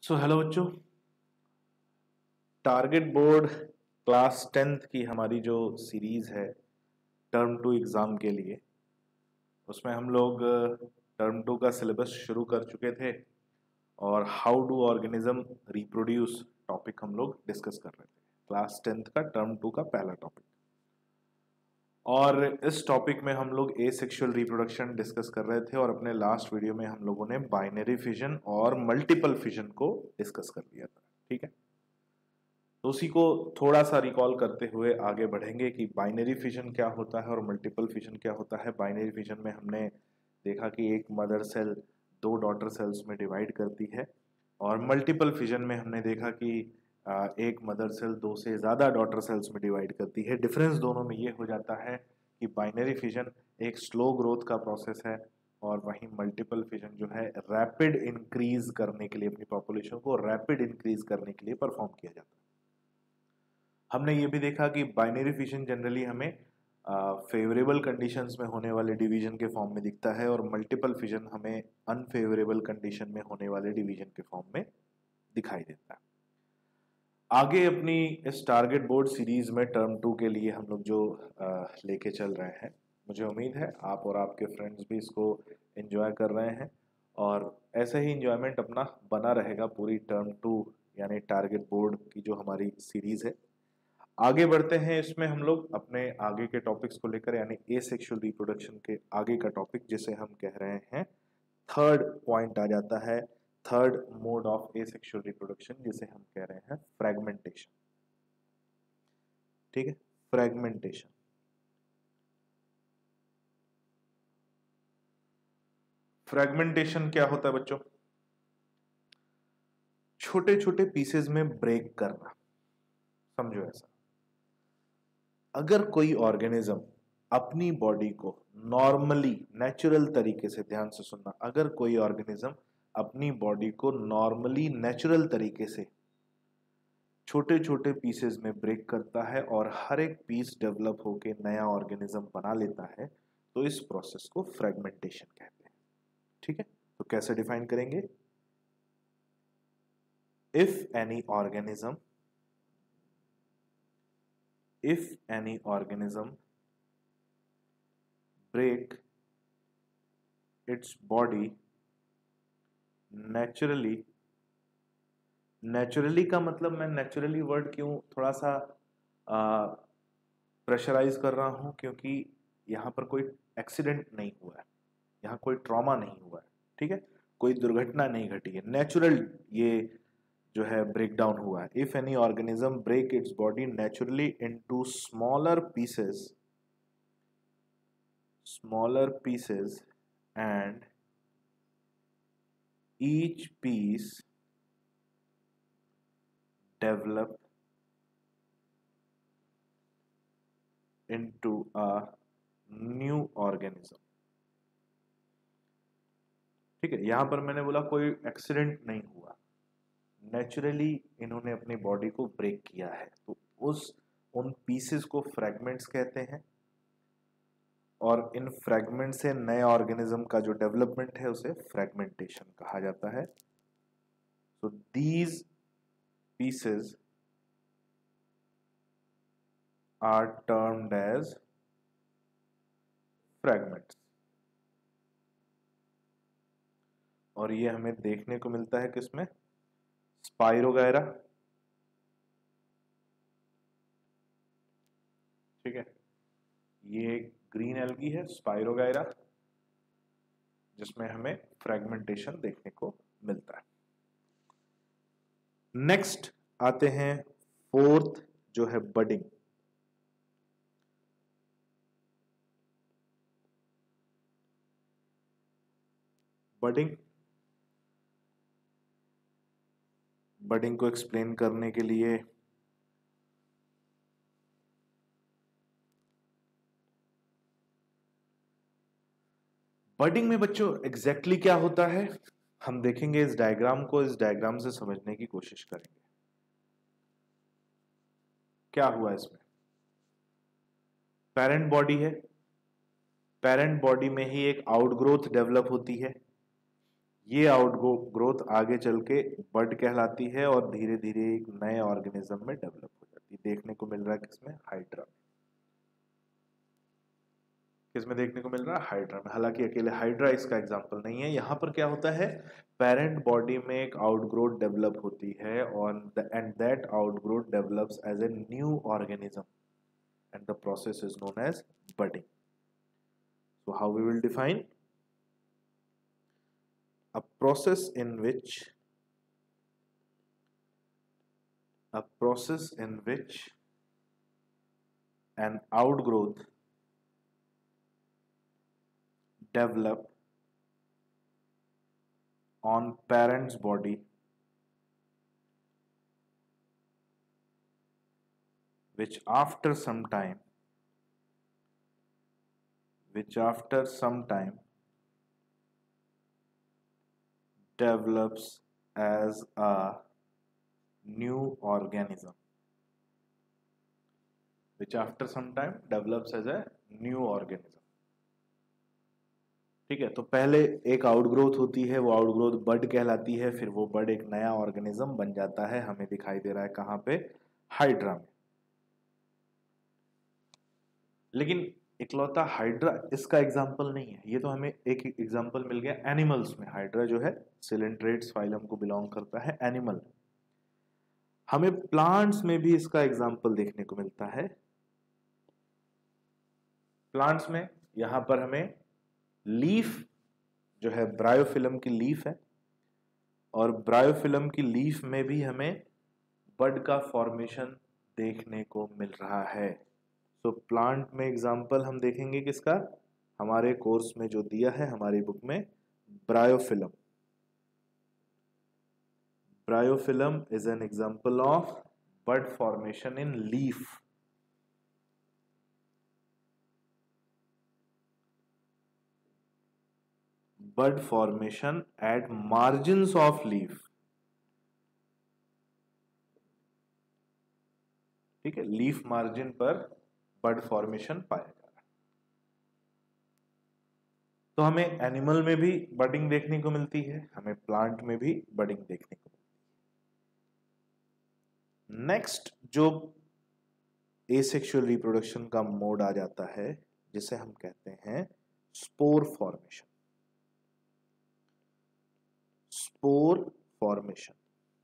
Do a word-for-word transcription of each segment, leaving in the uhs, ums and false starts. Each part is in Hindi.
सो हेलो बच्चों, टारगेट बोर्ड क्लास टेंथ की हमारी जो सीरीज है टर्म टू एग्ज़ाम के लिए, उसमें हम लोग टर्म टू का सिलेबस शुरू कर चुके थे और how do organism reproduce topic हम लोग डिस्कस कर रहे थे। क्लास टेंथ का टर्म टू का पहला टॉपिक, और इस टॉपिक में हम लोग ए सेक्सुअल रिप्रोडक्शन डिस्कस कर रहे थे और अपने लास्ट वीडियो में हम लोगों ने बाइनरी फिजन और मल्टीपल फिजन को डिस्कस कर लिया था। ठीक है, तो उसी को थोड़ा सा रिकॉल करते हुए आगे बढ़ेंगे कि बाइनरी फिजन क्या होता है और मल्टीपल फिजन क्या होता है। बाइनरी फिजन में हमने देखा कि एक मदर सेल दो डॉटर सेल्स में डिवाइड करती है, और मल्टीपल फिजन में हमने देखा कि एक मदर सेल दो से ज़्यादा डॉटर सेल्स में डिवाइड करती है। डिफरेंस दोनों में ये हो जाता है कि बाइनरी फिजन एक स्लो ग्रोथ का प्रोसेस है और वहीं मल्टीपल फिजन जो है रैपिड इंक्रीज करने के लिए, अपनी पॉपुलेशन को रैपिड इंक्रीज करने के लिए परफॉर्म किया जाता है। हमने ये भी देखा कि बाइनरी फिजन जनरली हमें फेवरेबल कंडीशंस में होने वाले डिवीजन के फॉर्म में दिखता है और मल्टीपल फिजन हमें अनफेवरेबल कंडीशन में होने वाले डिवीजन के फॉर्म में दिखाई देता है। आगे अपनी इस टारगेट बोर्ड सीरीज में टर्म टू के लिए हम लोग जो लेके चल रहे हैं, मुझे उम्मीद है आप और आपके फ्रेंड्स भी इसको एंजॉय कर रहे हैं और ऐसे ही एंजॉयमेंट अपना बना रहेगा पूरी टर्म टू यानी टारगेट बोर्ड की जो हमारी सीरीज है। आगे बढ़ते हैं, इसमें हम लोग अपने आगे के टॉपिक्स को लेकर, यानी ए सेक्सुअल रिप्रोडक्शन के आगे का टॉपिक जिसे हम कह रहे हैं थर्ड पॉइंट आ जाता है, third mode of asexual reproduction जिसे हम कह रहे हैं फ्रेगमेंटेशन। ठीक है, फ्रेगमेंटेशन। फ्रेगमेंटेशन क्या होता है बच्चों? छोटे छोटे पीसेस में ब्रेक करना। समझो ऐसा, अगर कोई ऑर्गेनिज्म अपनी बॉडी को नॉर्मली नेचुरल तरीके से, ध्यान से सुनना, अगर कोई ऑर्गेनिज्म अपनी बॉडी को नॉर्मली नेचुरल तरीके से छोटे छोटे पीसेस में ब्रेक करता है और हर एक पीस डेवलप होकर नया ऑर्गेनिज्म बना लेता है, तो इस प्रोसेस को फ्रेगमेंटेशन कहते हैं। ठीक है, तो कैसे डिफाइन करेंगे? If any organism if any organism break its body naturally, naturally का मतलब, मैं नेचुरली वर्ड क्यों थोड़ा सा प्रेशराइज कर रहा हूं, क्योंकि यहां पर कोई एक्सीडेंट नहीं हुआ है, यहां कोई ट्रॉमा नहीं हुआ है। ठीक है, कोई दुर्घटना नहीं घटी है, नेचुरल ये जो है ब्रेक डाउन हुआ है। If any organism break its body naturally into smaller pieces smaller pieces and each piece develop into a new organism। ठीक है, यहां पर मैंने बोला कोई एक्सीडेंट नहीं हुआ, नेचुरली इन्होंने अपनी बॉडी को ब्रेक किया है, तो उस उन पीसेस को फ्रैगमेंट्स कहते हैं और इन फ्रैगमेंट से नए ऑर्गेनिज्म का जो डेवलपमेंट है उसे फ्रैगमेंटेशन कहा जाता है। So these pieces are termed as fragments, और ये हमें देखने को मिलता है किसमें? स्पाइरोगायरा। ठीक है, ये ग्रीन एल्गी है स्पाइरोगायरा, जिसमें हमें फ्रैगमेंटेशन देखने को मिलता है। नेक्स्ट आते हैं फोर्थ, जो है बडिंग। बडिंग बडिंग को एक्सप्लेन करने के लिए बडिंग में बच्चों एग्जैक्टली क्या होता है हम देखेंगे इस डायग्राम को, इस डायग्राम से समझने की कोशिश करेंगे। क्या हुआ इसमें? पेरेंट बॉडी है, पेरेंट बॉडी में ही एक आउटग्रोथ डेवलप होती है, ये आउटग्रोथ आगे चल के बड कहलाती है और धीरे धीरे एक नए ऑर्गेनिज्म में डेवलप हो जाती है। देखने को मिल रहा है किसमें? हाइड्रा। किसमें देखने को मिल रहा है? हाइड्रा में। हालांकि अकेले हाइड्रा इसका एग्जांपल नहीं है। यहाँ पर क्या होता है, पेरेंट बॉडी में एक आउटग्रोथ डेवलप होती है और and that outgrowth develops as a new organism and the process is known as budding. So how we will define? A process in which a process in which an outgrowth develop on parent's body which after some time which after some time develops as a new organism which after some time develops as a new organism। ठीक है, तो पहले एक आउटग्रोथ होती है, वो आउटग्रोथ बड कहलाती है, फिर वो बड एक नया ऑर्गेनिज्म बन जाता है। हमें दिखाई दे रहा है कहां पे? हाइड्रा में। लेकिन इकलौता हाइड्रा इसका एग्जाम्पल नहीं है। ये तो हमें एक एग्जाम्पल मिल गया एनिमल्स में। हाइड्रा जो है सिलेंट्रेट्स फाइलम को बिलोंग करता है, एनिमल। हमें प्लांट्स में भी इसका एग्जाम्पल देखने को मिलता है। प्लांट्स में यहां पर हमें लीफ जो है ब्रायोफिलम की लीफ है, और ब्रायोफिलम की लीफ में भी हमें बड का फॉर्मेशन देखने को मिल रहा है। तो प्लांट में एग्जाम्पल हम देखेंगे किसका? हमारे कोर्स में जो दिया है हमारी बुक में, bryophyllum. Bryophyllum is an example of bud formation in leaf. Bud formation at margins of leaf. ठीक है, लीफ मार्जिन पर बड फॉर्मेशन पाया जा रहा है। तो हमें एनिमल में भी बडिंग देखने को मिलती है, हमें प्लांट में भी बडिंग देखने को मिलती है। नेक्स्ट जो एसेक्सुअल रिप्रोडक्शन का मोड आ जाता है, जिसे हम कहते हैं स्पोर फॉर्मेशन। Spore formation.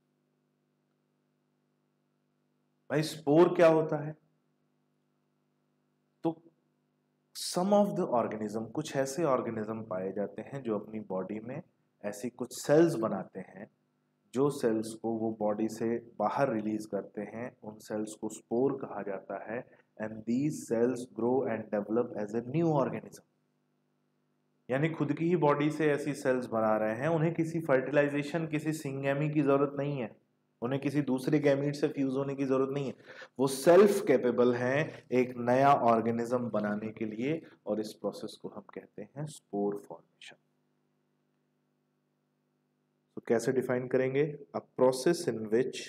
भाई स्पोर क्या होता है? तो सम ऑफ द ऑर्गेनिज्म, कुछ ऐसे ऑर्गेनिज्म पाए जाते हैं जो अपनी बॉडी में ऐसी कुछ सेल्स बनाते हैं, जो सेल्स को वो बॉडी से बाहर रिलीज करते हैं। उन सेल्स को स्पोर कहा जाता है। And these cells grow and develop as a new organism. यानी खुद की ही बॉडी से ऐसी सेल्स बना रहे हैं, उन्हें किसी फर्टिलाइजेशन, किसी सिंगैमी की जरूरत नहीं है, उन्हें किसी दूसरे गैमीट से फ्यूज होने की जरूरत नहीं है। वो सेल्फ कैपेबल हैं एक नया ऑर्गेनिज्म बनाने के लिए, और इस प्रोसेस को हम कहते हैं स्पोर फॉर्मेशन। तो कैसे डिफाइन करेंगे? A process in which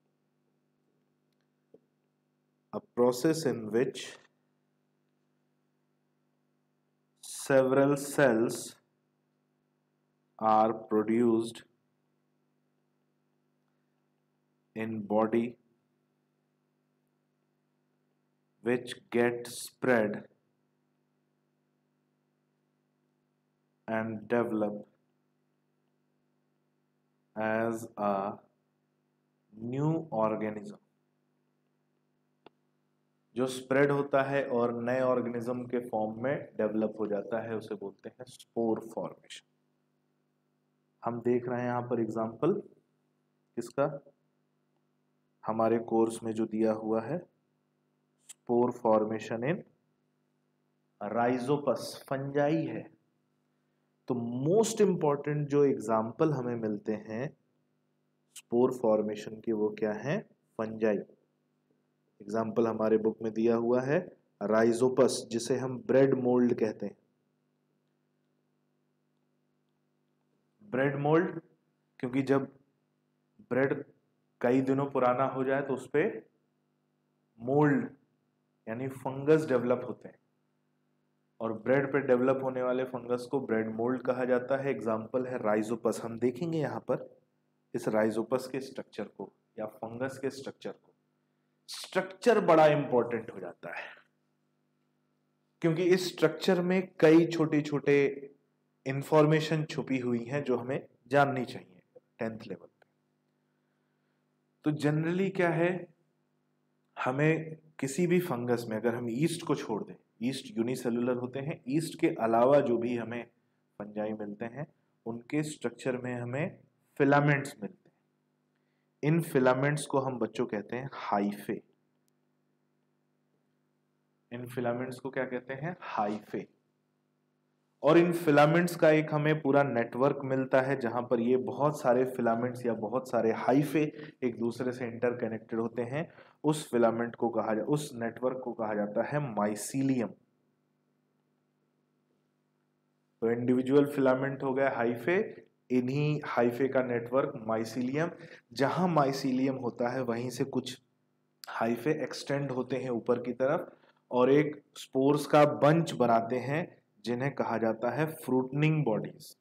a process in which several cells are produced in body which get spread and develop as a new organism। जो स्प्रेड होता है और नए ऑर्गेनिज्म के फॉर्म में डेवलप हो जाता है, उसे बोलते हैं स्पोर फॉर्मेशन। हम देख रहे हैं यहां पर एग्जांपल किसका? हमारे कोर्स में जो दिया हुआ है, spore formation in rhizopus, fungi है। तो मोस्ट इंपॉर्टेंट जो एग्जांपल हमें मिलते हैं स्पोर फॉर्मेशन के, वो क्या है? फंजाई। एग्जाम्पल हमारे बुक में दिया हुआ है राइजोपस, जिसे हम ब्रेड मोल्ड कहते हैं। ब्रेड मोल्ड क्योंकि जब ब्रेड कई दिनों पुराना हो जाए तो उस पर मोल्ड यानी फंगस डेवलप होते हैं। और ब्रेड पे डेवलप होने वाले फंगस को ब्रेड मोल्ड कहा जाता है। एग्जाम्पल है राइजोपस। हम देखेंगे यहाँ पर इस राइजोपस के स्ट्रक्चर को या फंगस के स्ट्रक्चर को। स्ट्रक्चर बड़ा इंपॉर्टेंट हो जाता है क्योंकि इस स्ट्रक्चर में कई छोटे छोटे इंफॉर्मेशन छुपी हुई हैं जो हमें जाननी चाहिए टेंथ लेवल पे। तो जनरली क्या है, हमें किसी भी फंगस में अगर हम ईस्ट को छोड़ दें, ईस्ट यूनिसेलुलर होते हैं, ईस्ट के अलावा जो भी हमें फंजाई मिलते हैं उनके स्ट्रक्चर में हमें फिलामेंट्स मिलते हैं। इन फिलामेंट्स को हम बच्चों कहते हैं हाइफे। इन फिलामेंट्स को क्या कहते हैं? हाइफे। और इन फिलामेंट्स का एक हमें पूरा नेटवर्क मिलता है जहां पर ये बहुत सारे फिलामेंट्स या बहुत सारे हाइफे एक दूसरे से इंटरकनेक्टेड होते हैं। उस फिलामेंट को कहा जा उस नेटवर्क को कहा जाता है माइसीलियम। तो इंडिविजुअल फिलामेंट हो गया हाइफे, इन्हीं हाइफे का नेटवर्क माइसीलियम। जहां माइसीलियम होता है वहीं से कुछ हाइफे एक्सटेंड होते हैं ऊपर की तरफ और एक स्पोर्स का बंच बनाते हैं जिन्हें कहा जाता है फ्रूटनिंग बॉडीज।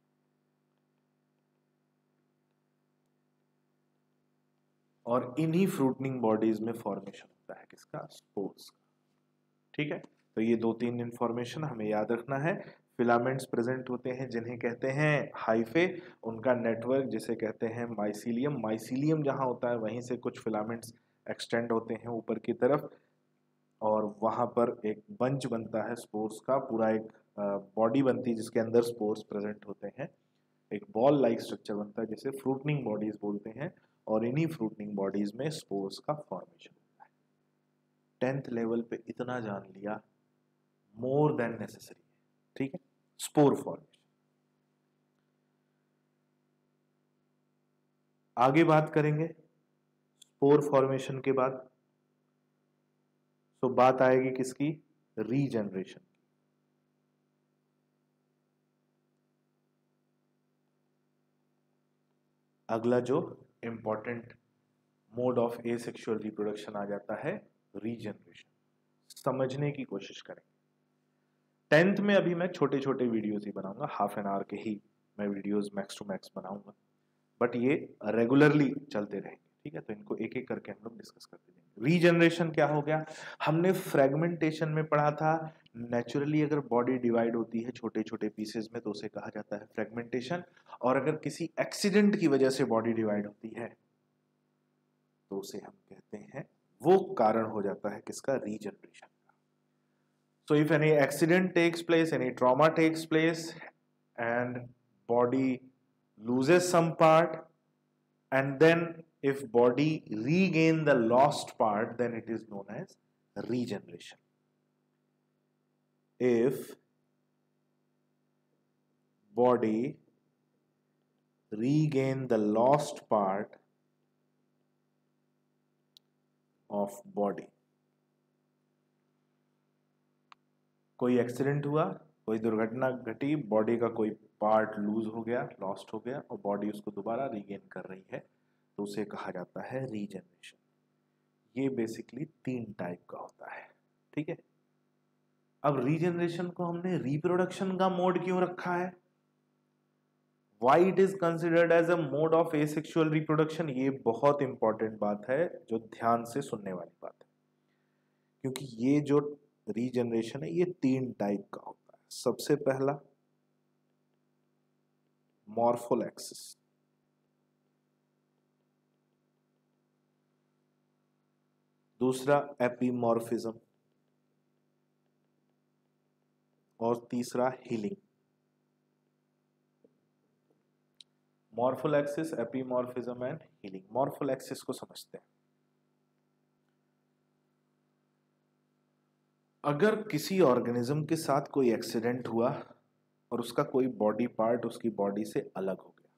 और इन्हीं फ्रूटनिंग बॉडीज में फॉर्मेशन होता है किसका? स्पोर्स का। ठीक है, तो ये दो तीन इंफॉर्मेशन हमें याद रखना है। फिलामेंट्स प्रेजेंट होते हैं जिन्हें कहते हैं हाइफे, उनका नेटवर्क जिसे कहते हैं माइसीलियम। माइसीलियम जहां होता है वहीं से कुछ फिलामेंट्स एक्सटेंड होते हैं ऊपर की तरफ और वहां पर एक बंच बनता है स्पोर्स का, पूरा एक बॉडी बनती है जिसके अंदर स्पोर्स प्रेजेंट होते हैं। एक बॉल लाइक स्ट्रक्चर बनता है जिसे फ्रूटनिंग बॉडीज बोलते हैं और इन्हीं फ्रूटनिंग बॉडीज में स्पोर्स का फॉर्मेशन होता है। टेंथ लेवल पे इतना जान लिया मोर देन नेसेसरी है। ठीक है, स्पोर फॉर्मेशन। आगे बात करेंगे स्पोर फॉर्मेशन के बाद। तो बात आएगी किसकी? रीजनरेशन। अगला जो important mode of asexual reproduction आ जाता है रीजनरेशन। समझने की कोशिश करेंगे। टेंथ में अभी मैं छोटे छोटे वीडियोस ही बनाऊंगा, हाफ एन आवर के ही मैं वीडियोस मैक्स टू मैक्स बनाऊंगा, बट ये रेगुलरली चलते रहेंगे। ठीक है, तो इनको एक एक करके हम लोग डिस्कस करते जाएंगे। रीजनरेशन क्या हो गया? हमने फ्रेगमेंटेशन में पढ़ा था, नेचुरली अगर बॉडी डिवाइड होती है छोटे छोटे पीसेस में तो उसे कहा जाता है फ्रेगमेंटेशन। और अगर किसी एक्सीडेंट की वजह से बॉडी डिवाइड होती है तो उसे हम कहते हैं, वो कारण हो जाता है किसका? रीजनरेशन का। So if any accident takes place, any trauma takes place and body loses some part, and then if body regain the lost part, then it is known as regeneration. If body regain the lost part of body, कोई एक्सीडेंट हुआ, कोई दुर्घटना घटी, बॉडी का कोई पार्ट लूज हो गया, लॉस्ट हो गया और बॉडी उसको दोबारा रीगेन कर रही है तो उसे कहा जाता है रीजनरेशन। ये बेसिकली तीन टाइप का होता है। ठीक है, अब रीजनरेशन को हमने रिप्रोडक्शन का मोड क्यों रखा है? Why it is considered as a mode of asexual reproduction? ये बहुत इंपॉर्टेंट बात है जो ध्यान से सुनने वाली बात है, क्योंकि ये जो रीजनरेशन है ये तीन टाइप का होता है। सबसे पहला मॉर्फोलैक्सिस, दूसरा एपीमॉर्फिज्म और तीसरा healing. Morphallaxis, epimorphism and healing. Morphallaxis को समझते हैं। अगर किसी ऑर्गेनिज्म के साथ कोई एक्सीडेंट हुआ और उसका कोई बॉडी पार्ट उसकी बॉडी से अलग हो गया,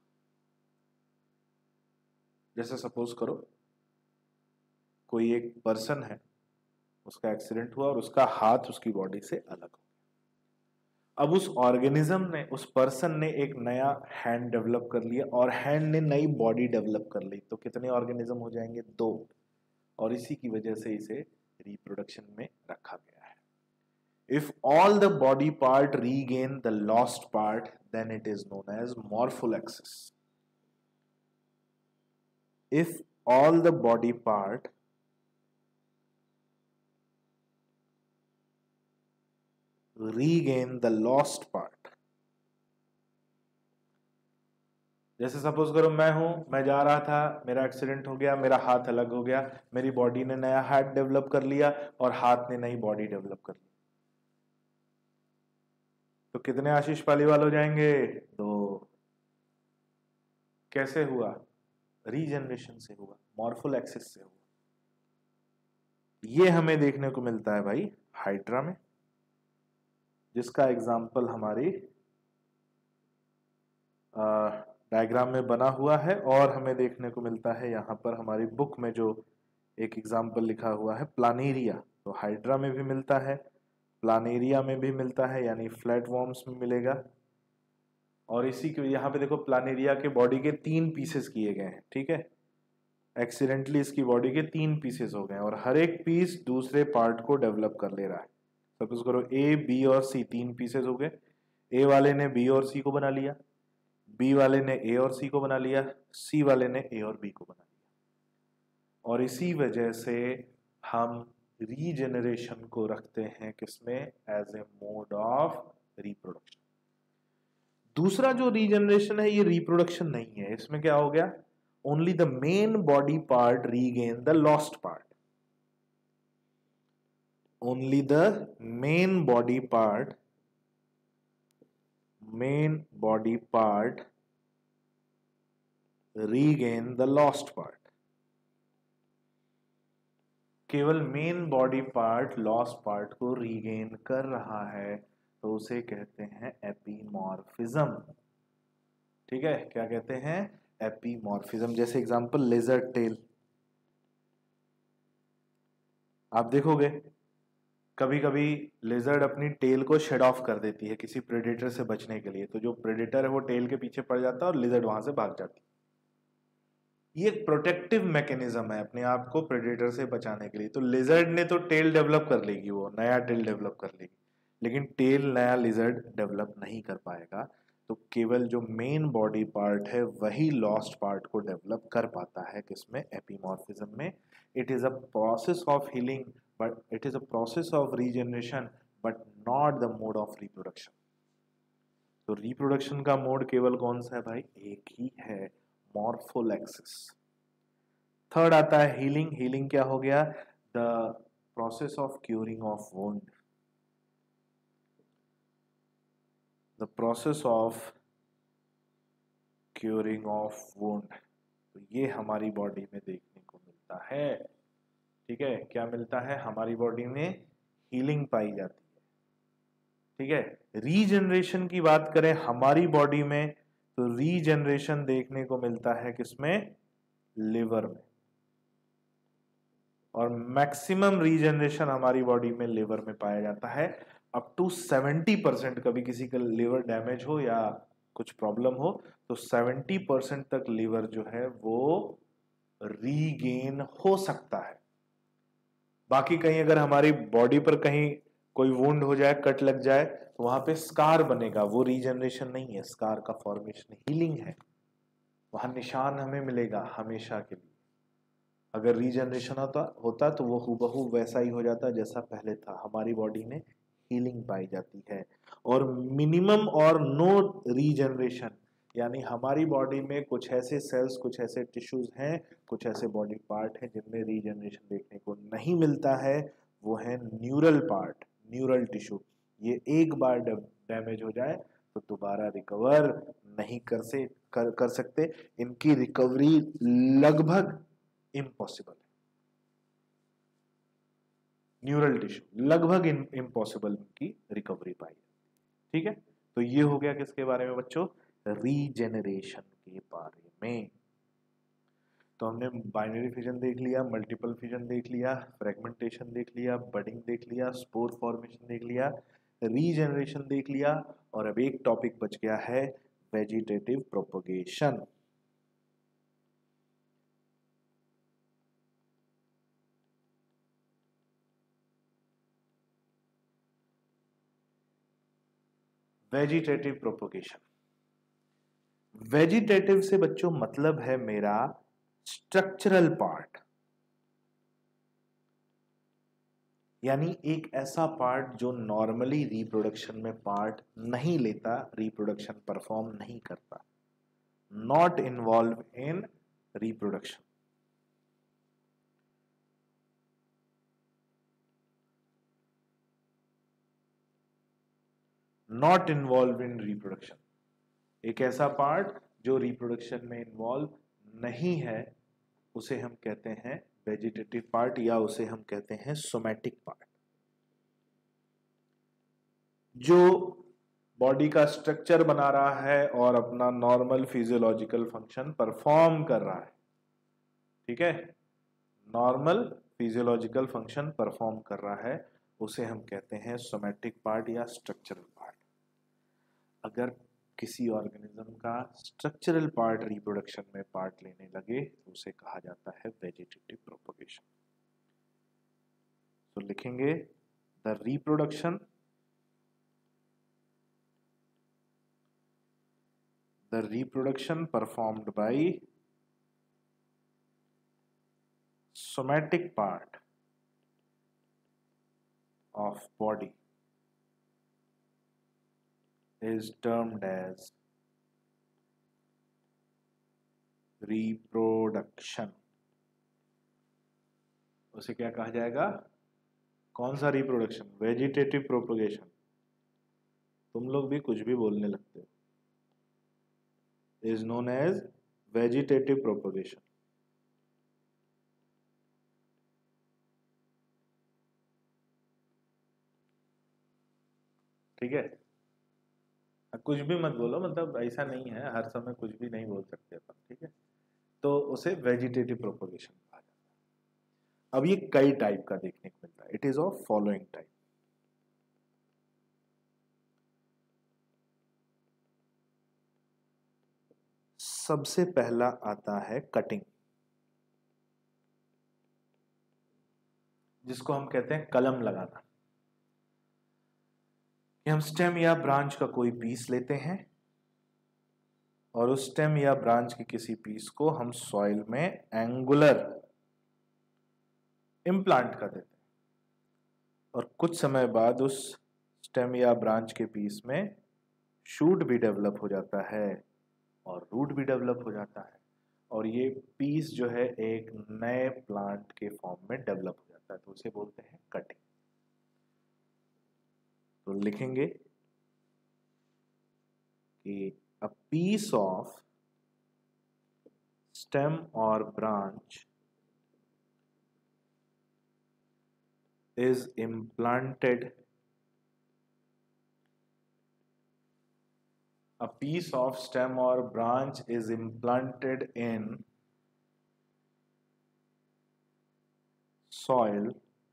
जैसे सपोज करो कोई एक पर्सन है, उसका एक्सीडेंट हुआ और उसका हाथ उसकी बॉडी से अलग हो गया। अब उस ऑर्गेनिज्म ने, उस पर्सन ने एक नया हैंड डेवलप कर लिया और हैंड ने नई बॉडी डेवलप कर ली, तो कितने ऑर्गेनिज्म हो जाएंगे? दो। और इसी की वजह से इसे रिप्रोडक्शन में रखा गया है। If all the body part regain the lost part, then it is known as morpholepsis. If all the body part regain the lost part, जैसे सपोज करो मैं हूं, मैं जा रहा था, मेरा एक्सीडेंट हो गया, मेरा हाथ अलग हो गया, मेरी बॉडी ने नया हाथ डेवलप कर लिया और हाथ ने नई बॉडी डेवलप कर ली, तो कितने आशीष पालीवाल हो जाएंगे? दो। कैसे हुआ? रीजनरेशन से हुआ, मॉर्फोलैक्सिस से हुआ। ये हमें देखने को मिलता है भाई हाइड्रा में, जिसका एग्जाम्पल हमारी डायग्राम में बना हुआ है, और हमें देखने को मिलता है यहाँ पर हमारी बुक में जो एक एग्जाम्पल लिखा हुआ है प्लानेरिया, तो हाइड्रा में भी मिलता है, प्लानेरिया में भी मिलता है, यानी फ्लैट वॉर्म्स में मिलेगा। और इसी के यहाँ पे देखो प्लानेरिया के बॉडी के तीन पीसेस किए गए हैं, ठीक है, एक्सीडेंटली इसकी बॉडी के तीन पीसेस हो गए और हर एक पीस दूसरे पार्ट को डेवलप कर ले रहा है। सपोज करो ए, बी और सी तीन पीसेस हो गए, ए वाले ने बी और सी को बना लिया, बी वाले ने ए और सी को बना लिया, सी वाले ने ए और बी को बना लिया। और इसी वजह से हम रीजेनरेशन को रखते हैं किसमें? As a mode of reproduction. दूसरा जो रीजेनरेशन है ये रिप्रोडक्शन नहीं है, इसमें क्या हो गया? Only the main body part regain the lost part, only the main body part main body part regain the lost part। केवल main body part lost part को रीगेन कर रहा है, तो उसे कहते हैं एपीमॉर्फिज्म। ठीक है, क्या कहते हैं? एपीमॉर्फिज्म। जैसे एग्जांपल लेजर्ड टेल, आप देखोगे कभी कभी लेजर्ड अपनी टेल को शेड ऑफ कर देती है किसी प्रेडेटर से बचने के लिए, तो जो प्रेडेटर है वो टेल के पीछे पड़ जाता है और लेजर्ड वहां से भाग जाती है। ये एक प्रोटेक्टिव मैकेनिज्म है अपने आप को प्रेडेटर से बचाने के लिए। तो लेजर्ड ने तो टेल डेवलप कर लेगी, वो नया टेल डेवलप कर लेगी, लेकिन टेल नया लेजर्ड डेवलप नहीं कर पाएगा। तो केवल जो मेन बॉडी पार्ट है वही लॉस्ट पार्ट को डेवलप कर पाता है, किसमें? एपीमॉर्फिज्म में। It is a process of healing, but it is a process of regeneration but not the mode of reproduction। तो रिप्रोडक्शन का मोड केवल कौन सा है भाई? एक ही है, मॉर्फोलैक्सिस। थर्ड आता है हीलिंग। हीलिंग क्या हो गया? The process of curing of wound, the process of curing of wound. तो ये हमारी बॉडी में देखने को मिलता है। ठीक है, क्या मिलता है? हमारी बॉडी में हीलिंग पाई जाती है। ठीक है, रीजनरेशन की बात करें हमारी बॉडी में, तो रीजनरेशन देखने को मिलता है किसमें? लिवर में। और मैक्सिमम रीजनरेशन हमारी बॉडी में लिवर में पाया जाता है। अप टू सेवेंटी परसेंट, कभी किसी का लिवर डैमेज हो या कुछ प्रॉब्लम हो तो सेवेंटी परसेंट तक लिवर जो है वो रीगेन हो सकता है। बाकी कहीं अगर हमारी बॉडी पर कहीं कोई वुंड हो जाए, कट लग जाए, तो वहां पे स्कार बनेगा, वो रीजनरेशन नहीं है, स्कार का फॉर्मेशन हीलिंग है। वहां निशान हमें मिलेगा हमेशा के लिए। अगर रीजनरेशन होता होता तो वो हूबहू वैसा ही हो जाता जैसा पहले था। हमारी बॉडी में हीलिंग पाई जाती है। और मिनिमम और नो रीजनरेशन, यानी हमारी बॉडी में कुछ ऐसे सेल्स, कुछ ऐसे टिश्यूज हैं, कुछ ऐसे बॉडी पार्ट हैं जिनमें रीजनरेशन देखने को नहीं मिलता है। वो है न्यूरल पार्ट, न्यूरल टिश्यू। ये एक बार डैमेज हो जाए तो दोबारा रिकवर नहीं कर से कर, कर सकते। इनकी रिकवरी लगभग इम्पॉसिबल है। न्यूरल टिश्यू लगभग इम्पॉसिबल की रिकवरी पाई। ठीक है, तो ये हो गया किसके बारे में बच्चों? रीजेनरेशन के बारे में। तो हमने बाइनरी फिजन देख लिया, मल्टीपल फिजन देख लिया, फ्रेगमेंटेशन देख लिया, बडिंग देख लिया, स्पोर फॉर्मेशन देख लिया, रीजेनरेशन देख लिया, और अब एक टॉपिक बच गया है vegetative propagation. Vegetative propagation. Vegetative से बच्चों मतलब है मेरा स्ट्रक्चरल पार्ट, यानी एक ऐसा पार्ट जो नॉर्मली रिप्रोडक्शन में पार्ट नहीं लेता, रिप्रोडक्शन परफॉर्म नहीं करता, not involve in reproduction. Not involve in reproduction, एक ऐसा पार्ट जो रिप्रोडक्शन में इन्वॉल्व नहीं है, उसे हम कहते हैं वेजिटेटिव पार्ट, या उसे हम कहते हैं सोमैटिक पार्ट। जो बॉडी का स्ट्रक्चर बना रहा है और अपना नॉर्मल फिजियोलॉजिकल फंक्शन परफॉर्म कर रहा है, ठीक है, नॉर्मल फिजियोलॉजिकल फंक्शन परफॉर्म कर रहा है, उसे हम कहते हैं सोमैटिक पार्ट या स्ट्रक्चरल पार्ट। अगर किसी ऑर्गेनिज्म का स्ट्रक्चरल पार्ट रिप्रोडक्शन में पार्ट लेने लगे तो उसे कहा जाता है वेजिटेटिव प्रोपोगेशन। तो लिखेंगे the reproduction the reproduction performed by somatic part of body is termed as reproduction। उसे क्या कहा जाएगा? कौन सा रिप्रोडक्शन? Vegetative propagation. तुम लोग भी कुछ भी बोलने लगते हो। Is known as vegetative propagation. ठीक है, कुछ भी मत बोलो, मतलब ऐसा नहीं है हर समय कुछ भी नहीं बोल सकते अपन, ठीक है। तो उसे वेजिटेटिव प्रोपोगेशन कहा जाता है। अब ये कई टाइप का देखने को मिलता है। It is of following type. सबसे पहला आता है कटिंग, जिसको हम कहते हैं कलम लगाना। कि हम स्टेम या ब्रांच का कोई पीस लेते हैं और उस स्टेम या ब्रांच के किसी पीस को हम सॉइल में एंगुलर इम्प्लांट कर देते हैं और कुछ समय बाद उस स्टेम या ब्रांच के पीस में शूट भी डेवलप हो जाता है और रूट भी डेवलप हो जाता है और ये पीस जो है एक नए प्लांट के फॉर्म में डेवलप हो जाता है, तो उसे बोलते हैं कटिंग। तो लिखेंगे कि a piece of stem or branch is implanted a piece of stem or branch is implanted in soil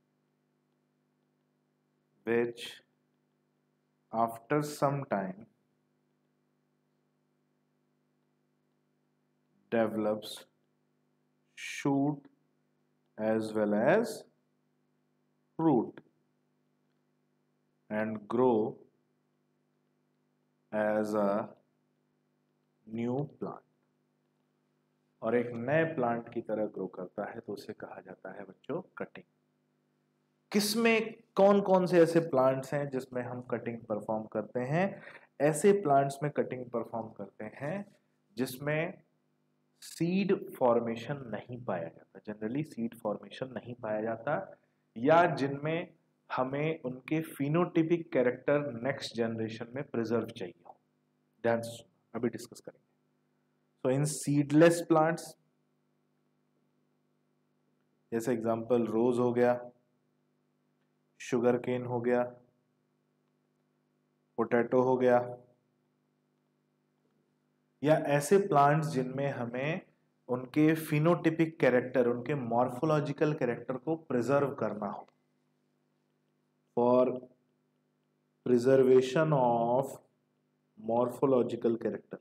which after some time develops shoot as well as root and grow as a new plant, और एक नए प्लांट की तरह ग्रो करता है, तो उसे कहा जाता है बच्चों कटिंग। किसमें कौन कौन से ऐसे प्लांट्स हैं जिसमें हम कटिंग परफॉर्म करते हैं? ऐसे प्लांट्स में कटिंग परफॉर्म करते हैं जिसमें सीड फॉर्मेशन नहीं पाया जाता, जनरली सीड फॉर्मेशन नहीं पाया जाता, या जिनमें हमें उनके फिनोटिपिक कैरेक्टर नेक्स्ट जनरेशन में प्रिजर्व चाहिए हो। ध्यान से अभी डिस्कस करेंगे। सो इन सीडलेस प्लांट्स, जैसे एग्जांपल रोज हो गया, शुगर केन हो गया, पोटैटो हो गया, या ऐसे प्लांट्स जिनमें हमें उनके फिनोटिपिक कैरेक्टर, उनके मॉर्फोलॉजिकल कैरेक्टर को प्रिजर्व करना हो। For preservation of morphological character,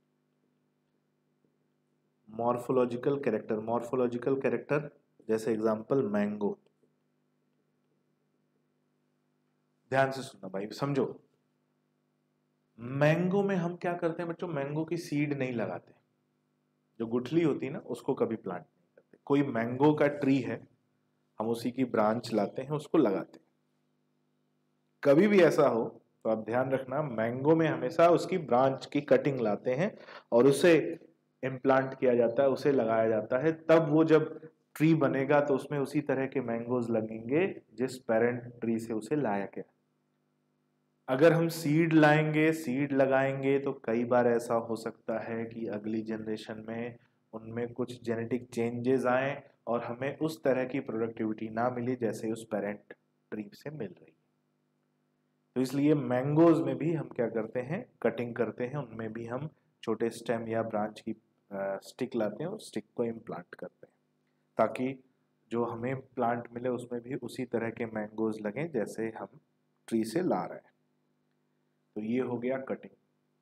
morphological character morphological character जैसे एग्जांपल मैंगो। ध्यान से सुनना भाई, समझो। मैंगो में हम क्या करते हैं बच्चों, मैंगो की सीड नहीं लगाते, जो गुठली होती है ना उसको कभी प्लांट नहीं करते। कोई मैंगो का ट्री है, हम उसी की ब्रांच लाते हैं, उसको लगाते हैं। कभी भी ऐसा हो तो आप ध्यान रखना, मैंगो में हमेशा उसकी ब्रांच की कटिंग लाते हैं और उसे इम्प्लांट किया जाता है, उसे लगाया जाता है। तब वो जब ट्री बनेगा तो उसमें उसी तरह के मैंगोज लगेंगे जिस पेरेंट ट्री से उसे लाया गया। अगर हम सीड लाएंगे, सीड लगाएंगे, तो कई बार ऐसा हो सकता है कि अगली जनरेशन में उनमें कुछ जेनेटिक चेंजेस आए और हमें उस तरह की प्रोडक्टिविटी ना मिले जैसे उस पेरेंट ट्री से मिल रही है। तो इसलिए मैंगोज में भी हम क्या करते हैं, कटिंग करते हैं, उनमें भी हम छोटे स्टेम या ब्रांच की स्टिक लाते हैं, उस स्टिक को इम्प्लांट करते हैं ताकि जो हमें प्लांट मिले उसमें भी उसी तरह के मैंगोज लगें जैसे हम ट्री से ला रहे हैं। तो ये हो गया कटिंग।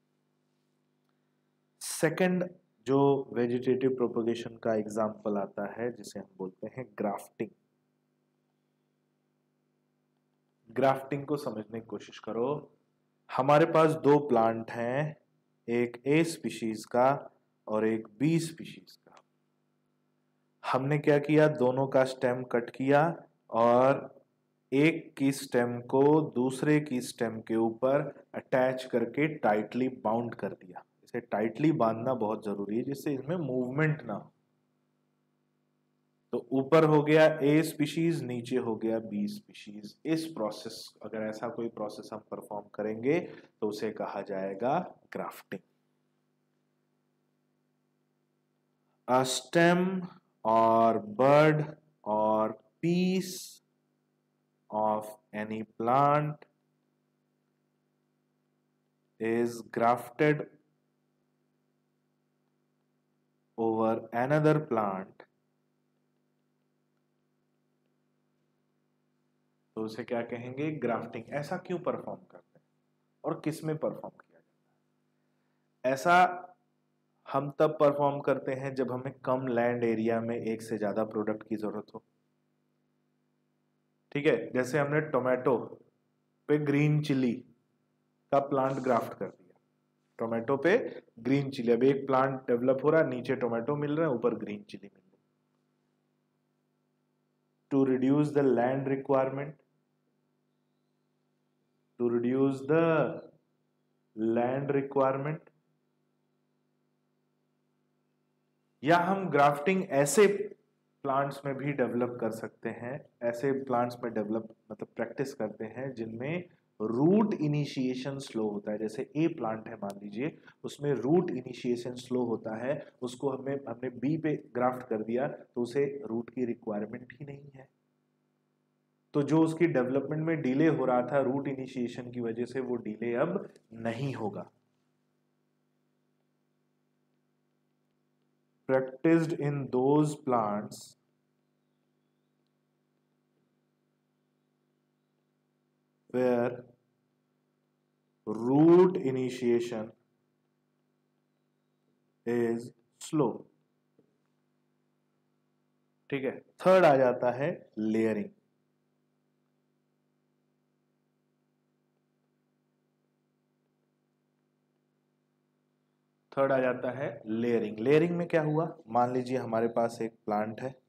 सेकंड जो वेजिटेटिव प्रोपगेशन का एग्जाम्पल आता है जिसे हम बोलते हैं ग्राफ्टिंग। ग्राफ्टिंग को समझने की कोशिश करो। हमारे पास दो प्लांट हैं, एक ए स्पीशीज का और एक बी स्पीशीज का। हमने क्या किया, दोनों का स्टेम कट किया और एक की स्टेम को दूसरे की स्टेम के ऊपर अटैच करके टाइटली बाउंड कर दिया। इसे टाइटली बांधना बहुत जरूरी है जिससे इसमें मूवमेंट ना हो। तो ऊपर हो गया ए स्पीशीज, नीचे हो गया बी स्पीशीज। इस प्रोसेस, अगर ऐसा कोई प्रोसेस हम परफॉर्म करेंगे तो उसे कहा जाएगा ग्राफ्टिंग। अ स्टेम और बड और piece of any plant is grafted over another plant, तो उसे क्या कहेंगे, ग्राफ्टिंग। ऐसा क्यों परफॉर्म करते हैं और किस में परफॉर्म किया जाता है? ऐसा हम तब परफॉर्म करते हैं जब हमें कम लैंड एरिया में एक से ज्यादा प्रोडक्ट की जरूरत हो। ठीक है, जैसे हमने टोमेटो पे ग्रीन चिली का प्लांट ग्राफ्ट कर दिया। टोमेटो पे ग्रीन चिली, अब एक प्लांट डेवलप हो रहा है, नीचे टोमेटो मिल रहा है, ऊपर ग्रीन चिली मिल रही है। To reduce the land requirement, to reduce the land requirement, या हम ग्राफ्टिंग ऐसे प्लांट्स में भी डेवलप कर सकते हैं, ऐसे प्लांट्स में डेवलप मतलब प्रैक्टिस करते हैं जिनमें रूट इनिशिएशन स्लो होता है। जैसे ए प्लांट है मान लीजिए, उसमें रूट इनिशिएशन स्लो होता है, उसको हमें हमने बी पे ग्राफ्ट कर दिया तो उसे रूट की रिक्वायरमेंट ही नहीं है। तो जो उसकी डेवलपमेंट में डिले हो रहा था रूट इनिशिएशन की वजह से, वो डिले अब नहीं होगा। Practiced in those plants where root initiation is slow। ठीक है, थर्ड आ जाता है लेयरिंग। थर्ड आ जाता है लेयरिंग। लेयरिंग में क्या हुआ, मान लीजिए हमारे पास एक प्लांट है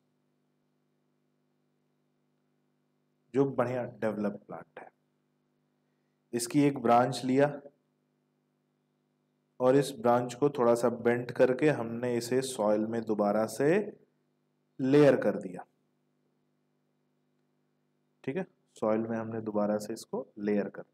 जो बढ़िया डेवलप प्लांट है, इसकी एक ब्रांच लिया और इस ब्रांच को थोड़ा सा बेंड करके हमने इसे सॉइल में दोबारा से लेयर कर दिया। ठीक है, सॉइल में हमने दोबारा से इसको लेयर कर दिया।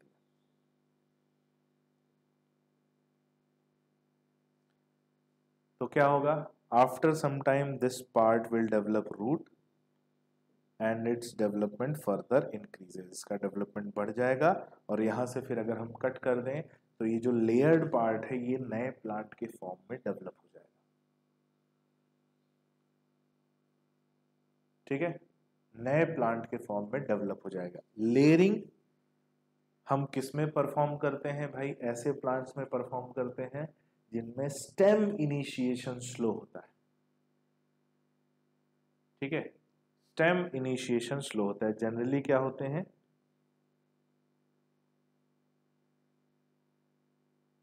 तो क्या होगा, after some time this part will develop root and its development further increases. इसका डेवलपमेंट बढ़ जाएगा और यहां से फिर अगर हम कट कर दें तो ये जो लेयर्ड पार्ट है ये नए प्लांट के फॉर्म में डेवलप हो जाएगा। ठीक है, नए प्लांट के फॉर्म में डेवलप हो जाएगा। लेयरिंग हम किस में परफॉर्म करते हैं भाई, ऐसे प्लांट्स में परफॉर्म करते हैं जिनमें स्टेम इनिशिएशन स्लो होता है। ठीक है, स्टेम इनिशिएशन स्लो होता है। जनरली क्या होते हैं,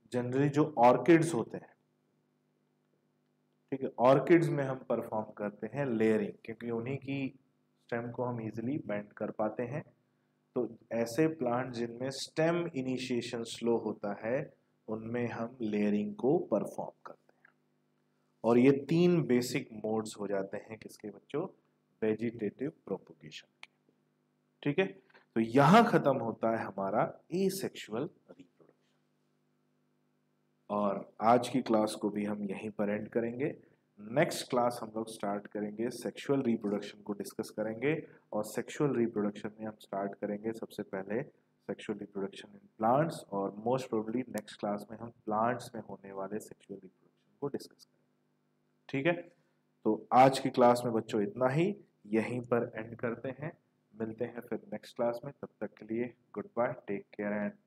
जनरली जो ऑर्किड्स होते हैं, ठीक है, ऑर्किड्स में हम परफॉर्म करते हैं लेयरिंग, क्योंकि उन्हीं की स्टेम को हम इजीली बेंड कर पाते हैं। तो ऐसे प्लांट जिनमें स्टेम इनिशिएशन स्लो होता है उनमें हम लेयरिंग को परफॉर्म करते हैं। और ये तीन बेसिक मोड्स हो जाते हैं किसके बच्चों, वेजिटेटिव प्रोपोगेशन के, ठीक है। तो यहां खत्म होता है हमारा एसेक्सुअल रिप्रोडक्शन, और आज की क्लास को भी हम यहीं पर एंड करेंगे। नेक्स्ट क्लास हम लोग स्टार्ट करेंगे, सेक्सुअल रिप्रोडक्शन को डिस्कस करेंगे, और सेक्सुअल रिप्रोडक्शन में हम स्टार्ट करेंगे सबसे पहले सेक्सुअल रिप्रोडक्शन इन प्लांट्स, और मोस्ट प्रोबेबली नेक्स्ट क्लास में हम प्लांट्स में होने वाले सेक्सुअल रिप्रोडक्शन को डिस्कस करेंगे, ठीक है। तो आज की क्लास में बच्चों इतना ही, यहीं पर एंड करते हैं, मिलते हैं फिर नेक्स्ट क्लास में। तब तक के लिए good bye, take care and